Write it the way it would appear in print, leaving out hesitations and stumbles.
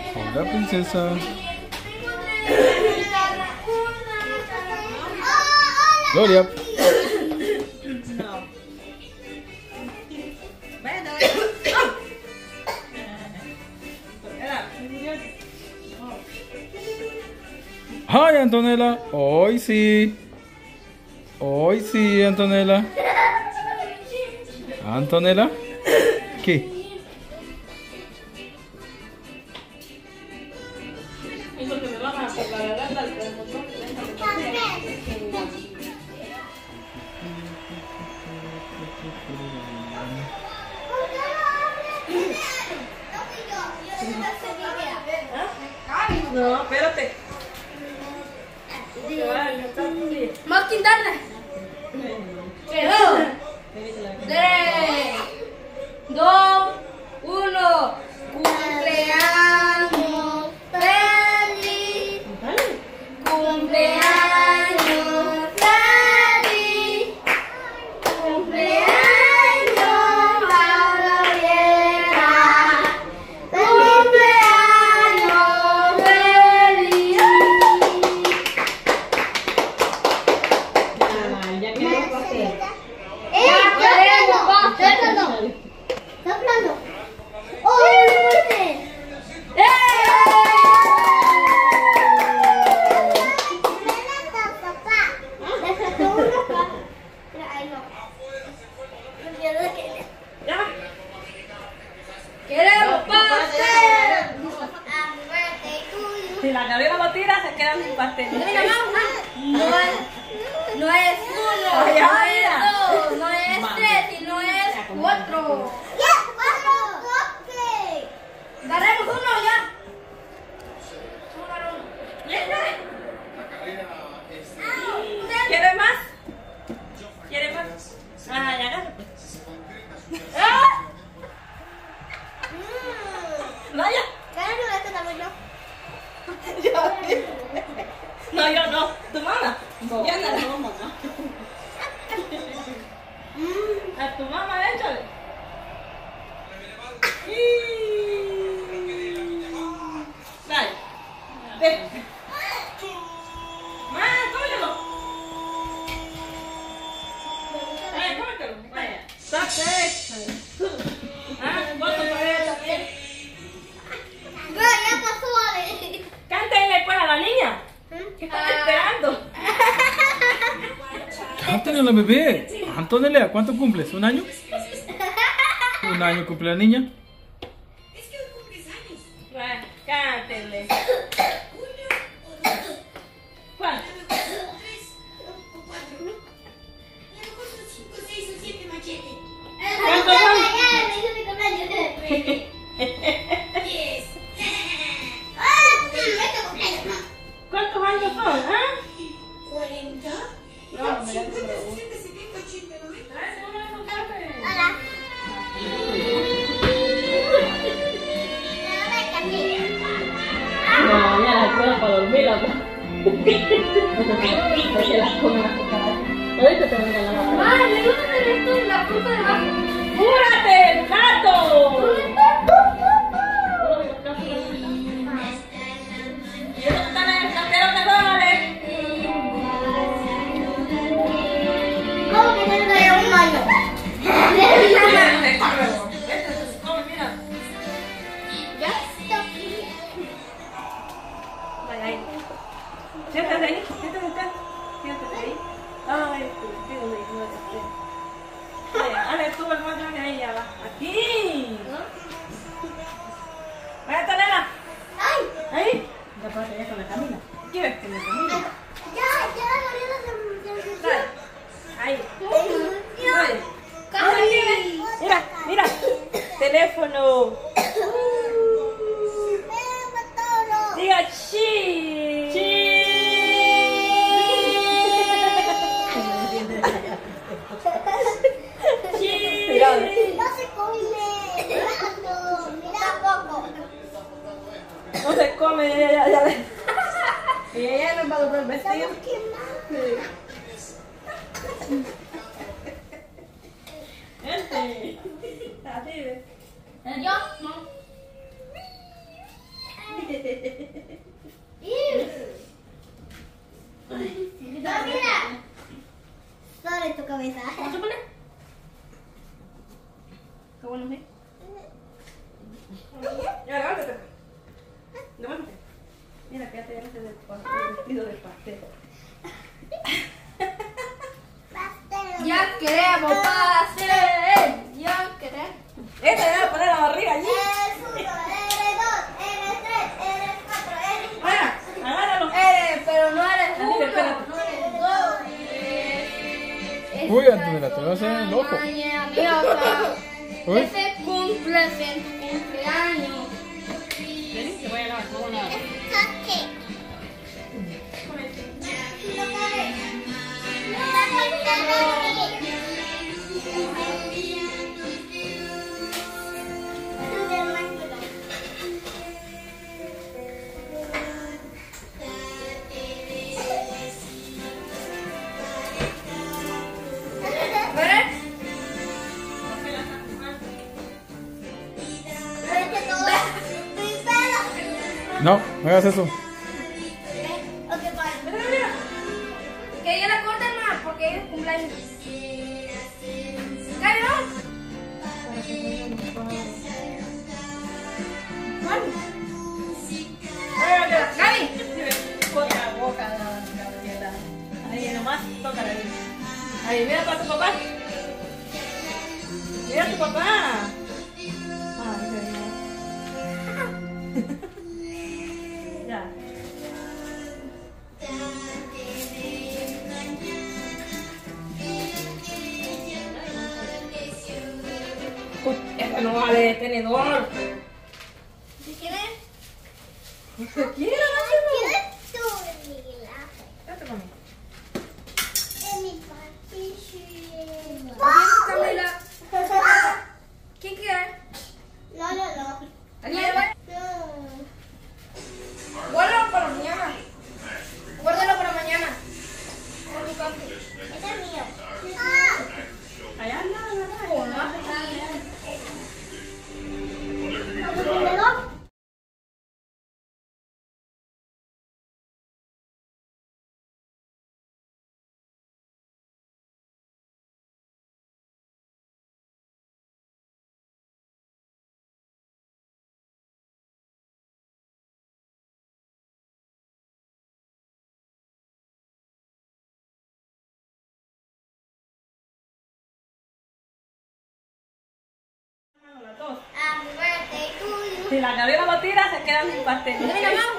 Hola, princesa. Gloria. No. Bueno. Ay, Antonella. Hoy sí. Hoy sí, Antonella. Antonella. ¿Qué? No, espérate. Más quintarle. 3, 2, 1. Cumpleaños feliz. Cumpleaños feliz. Cumpleaños Gabriela. Cumpleaños feliz. Ya quedó pastel. Está hablando. ¡Oh, papá! Le sacó una papá. Ay, no. Ya. ¡Queremos pastel! Si la Gabriela lo tira, se queda sin pastel. No es uno, Ay, no ay, es dos, no es tres y no es cuatro. Ganemos uno ya. ¿Quieres más? ¿Quieres más? Ah, ya agárrate. Vaya. No, yo no. ¿Tu mamá? Yo no. A tu mamá, échale. Dale. Ve. Más, cómetelo. Ay, cómetelo. Vaya. Saque. Ah, vos te parece también. Cántenle pues a la niña. ¿Qué están esperando? Antonella, bebé. Antonella, ¿cuánto cumples? ¿Un año? ¿Un año cumple la niña? Bueno, cántenle. ¿Cuál? ¿Cuántos años son? ¿Ah? 40. No, me da 50, 60, 70, 80, 90. No, ya la escuela para dormir, loco. Porque las come las cucarachas. Ahorita te voy a la mano. Ay, ¿de dónde tenés tú la fruta de bajo? ¡Júrate, gato! ¿Y esos están en el cantero de dólares? ¿Cómo que no te un año? Este se come, mira. ¿Ya? Vaya ahí. Siéntate ahí, siéntate usted. Siéntate ahí. Ay, vaya, dale tú el más grande ahí ya va. Aquí. Vaya, Antonella. ¡Ay! Ahí. Ya pasa ya con la Camila. ¿Quieres que me camine? Dale. Ahí. Dale. ¡Ay! Mira, mira. Teléfono. Diga chi. Chi. Chi. No se come. Tampoco. No se come, ya. Y ella no va a doblar el vestido. Este. Así de. ¿Yo? No. Uy, Antonella, te vas a hacer loco. Uy. Ese cumples en tu cumpleaños. Vení, te voy a lavar, vamos a lavar. No, no hagas eso. Que ella la corte más porque es cumpleaños. Gaby, no. Gaby. Boca, boca, Gabriela. Ahí nomás, tócala ahí. Ahí, mira para tu papá. Mira a tu papá. Ay, ya. Uy, esto no vale de tenedor. ¿Si quieres? ¿Qué quiere, ¿Quieres tú, Miguel? Date conmigo. En mi papi. Camila. ¿Quién quiere? No, no, no. ¿Alguien? No. Guárdalo para mañana. Guárdalo para mañana. Por tu papi. Ese es mío. Allá no, Happy birthday to you. si la Gabriela lo tira, se queda sin pastel. Mira, mamá.